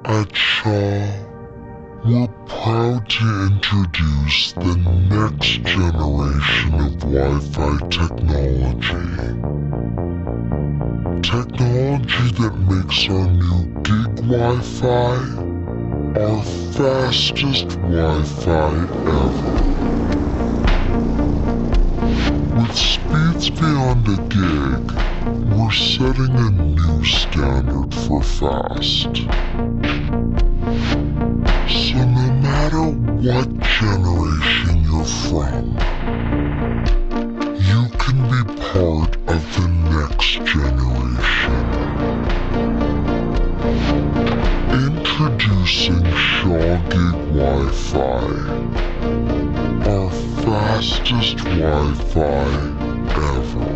At Shaw, we're proud to introduce the next generation of Wi-Fi technology. Technology that makes our new gig Wi-Fi our fastest Wi-Fi ever. With speeds beyond a gig, we're setting a new standard for fast. So no matter what generation you're from, you can be part of the next generation. Introducing Shaw Gig Wi-Fi, our fastest Wi-Fi ever.